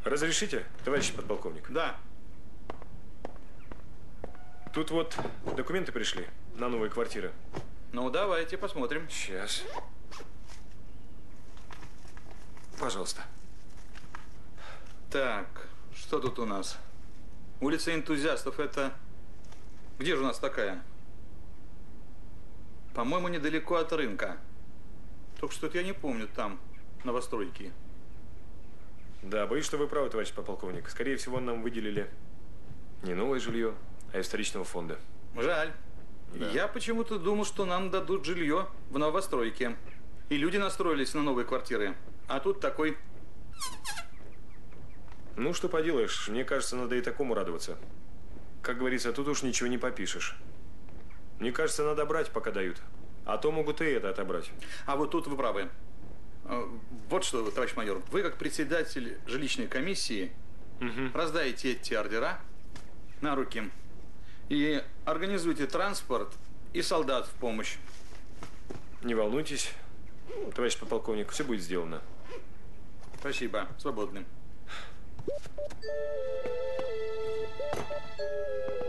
Разрешите, товарищ подполковник? Да. Тут вот документы пришли на новые квартиры. Ну, давайте посмотрим. Сейчас. Пожалуйста. Так, что тут у нас? Улица Энтузиастов, это... Где же у нас такая? По-моему, недалеко от рынка. Только что-то я не помню там новостройки. Да, боюсь, что вы правы, товарищ подполковник. Скорее всего, нам выделили не новое жилье, а из вторичного фонда. Жаль. Да. Я почему-то думал, что нам дадут жилье в новостройке. И люди настроились на новые квартиры. А тут такой... Ну, что поделаешь, мне кажется, надо и такому радоваться. Как говорится, тут уж ничего не попишешь. Мне кажется, надо брать, пока дают. А то могут и это отобрать. А вот тут вы правы. Вот что, товарищ майор, вы как председатель жилищной комиссии раздаете эти ордера на руки и организуйте транспорт и солдат в помощь. Не волнуйтесь, товарищ подполковник, все будет сделано. Спасибо, свободны.